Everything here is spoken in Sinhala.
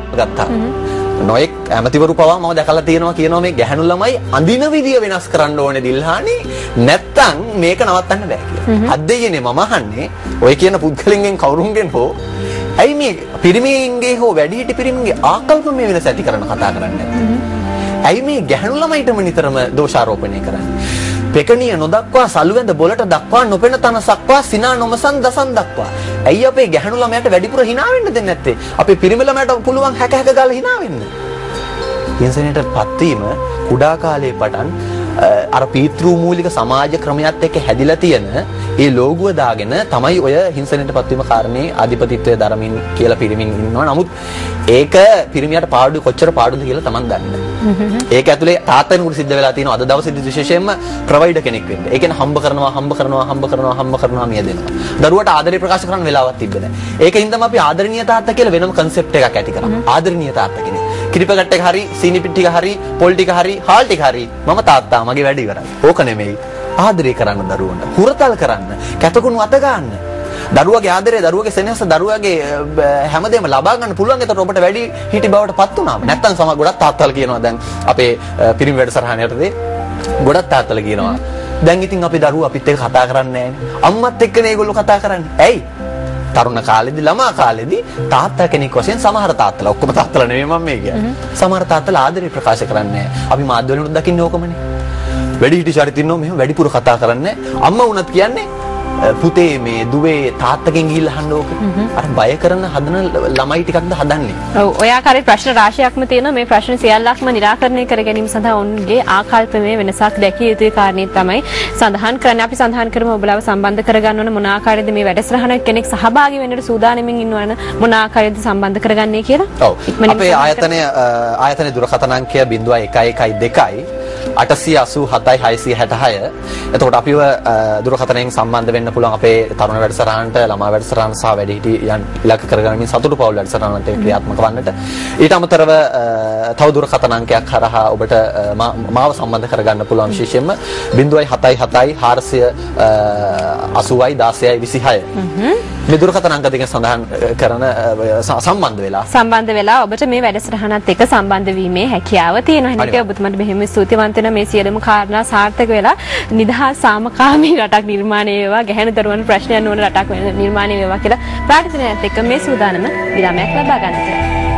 ගත්තා. නොඑක් ඇමතිවරු පවා මම දැකලා තියෙනවා කියනවා මේ ගැහණු ළමයි අඳින විදිය වෙනස් කරන්න ඕනේ දිල්හානි නැත්තම් මේක නවත්තන්න බෑ කියලා. අද්දෙයනේ මම අහන්නේ ඔය කියන පුද්ගලයන්ගෙන් කවුරුන්ගෙන් හෝ ඇයි මේ පිරිමින්ගේ හෝ වැඩිහිටි පිරිමින්ගේ ආකල්ප මේ වෙනස ඇති කරන කතා කරන්නේ නැත්තේ? ඇයි මේ ගැහණු ළමයිටම නිතරම දෝෂාරෝපණය කරන්නේ? පෙකණිය නොදක්වා සලුවැඳ බොලට දක්වා නොපෙන තන සක්වා සිනා නොමසන් දසන් දක්වා. ඇයි අපේ ගැහණු ළමයට වැඩිපුර hina වෙන්න දෙන්නේ නැත්තේ? අපේ පිරිමි ළමයට පුළුවන් හැක හැක ගාලා hina වෙන්න. හිංසනයටපත් වීම කුඩා කාලේ පටන් අර පීතෘ මූලික සමාජ ක්‍රමයක් එක්ක හැදිලා තියෙන ඒ ලෝගුව දාගෙන තමයි ඔය හිංසනයටපත් වීම කාරණේ ආධිපතිත්වයේ දරමින් කියලා පිරිමින් ඉන්නවා. නමුත් ඒක පිරිමියට පාඩු කොච්චර පාඩුද කියලා Taman දන්නේ නැහැ. ඒක ඇතුලේ තාත්තෙකුට සිද්ධ වෙලා තියෙනවා අද දවසේදී විශේෂයෙන්ම ප්‍රොවයිඩර් කෙනෙක් වෙන්න. ඒ කියන්නේ හම්බ කරනවා මිය දෙනවා. දරුවට ආදරේ ප්‍රකාශ කරන්න වෙලාවක් තිබ්බේ නැහැ. ඒකින්දම අපි ආදරණීය තාත්තා කියලා වෙනම කන්සෙප්ට් එකක් ඇති කරා. ආදරණීය තාත්තා කෙනෙක්. කිරිපැකට් එක හරි, සීනි පිටි ටික හරි, පොල් ටික හරි, හාල් ටික හරි මම තාත්තා මගේ වැඩ ඉවරයි. ඕක නෙමෙයි. ආදරේ කරන්න දරුවන්ට. හුරතල් කරන්න. කැතකුණු අත ගන්න. දරුවගේ ආදරේ, දරුවගේ සෙනෙහස, දරුවගේ හැමදේම ලබා ගන්න පුළුවන්. ඒතකොට ඔබට වැඩි හිටි බවට පත් වුණාම. නැත්තම් සමහර ගොඩක් තාත්තලා කියනවා දැන් අපේ පිරිමි වැඩසටහන යටතේ ගොඩක් තාත්තලා කියනවා දැන් ඉතින් අපි දරුවෝ අපිත් එක්ක කතා කරන්නේ නැහැනේ. අම්මත් එක්කනේ ඒගොල්ලෝ කතා කරන්නේ. ඇයි? තරුණ කාලෙදී ළමා කාලෙදී තාත්තා කෙනෙක් වශයෙන් සමහර තාත්තලා ඔක්කොම තාත්තලා නෙමෙයි මම මේ කියන්නේ. සමහර තාත්තලා ආදරේ ප්‍රකාශ කරන්නේ නැහැ. අපි මාධ්‍ය වලින් දකින්නේ ඕකමනේ. වැඩිහිටි චරිත ඉන්නෝ මෙහෙම වැඩිපුර කතා කරන්නේ නැහැ. අම්මා වුණත් කියන්නේ පුතේ මේ දුවේ තාත්තගෙන් ගිහිල්ලා අහන්න ඕක. අර බය කරන හදන ළමයි ටිකක්ද හදන්නේ. ඔව් ඔය ආකාරයේ ප්‍රශ්න රාශියක්ම තියෙනවා. මේ ප්‍රශ්න සියල්ලක්ම निराකරණය කර ගැනීම සඳහා ඔවුන්ගේ ආකල්පමය වෙනසක් දැකිය යුතුයි කාරණේ තමයි සඳහන් කරන්නේ. අපි සඳහන් කරමු ඔබලාව සම්බන්ධ කරගන්න ඕන මොන ආකාරයේද මේ වැඩසටහන කෙනෙක් සහභාගී වෙන්නට සූදානම්ින් ඉන්නවන මොන ආකාරයේද සම්බන්ධ කරගන්නේ කියලා. ඔව්. අපේ ආයතනයේ දුරකථන අංකය 0112 887 666. එතකොට අපිව දුරකථනයෙන් සම්බන්ධ වෙන්න පුළුවන් අපේ තරුණ වැඩසටහනට, ළමා වැඩසටහන සහ වැඩිහිටියන් ඉලක්ක කරගනිමින් සතුටු පවුල් වැඩසටහනට ක්‍රියාත්මක වන්නට. ඊට අමතරව තව දුරකථන අංකයක් හරහා ඔබට මාව සම්බන්ධ කරගන්න පුළුවන් විශේෂයෙන්ම 077 480 16 26. මේ දුරකථන අංක දෙකෙන් සඳහන් කරන සම්බන්ධ වෙලා ඔබට මේ වැඩසටහනත් එක්ක සම්බන්ධ වීමේ හැකියාව තියෙනවා. එහෙනම් ඔබතුමන්ට බෙහෙම ස්තුතිවන්ත වෙනවා මේ සියලුම කාරණා සාර්ථක වෙලා නිදහස් සාමකාමී රටක් නිර්මාණය වේවා, ගැහැණු දරුවන් ප්‍රශ්නයන් නොවන රටක් නිර්මාණය වේවා කියලා ප්‍රාර්ථනාවත් එක්ක මේ සූදානම විරාමයක් ලබා ගන්නට.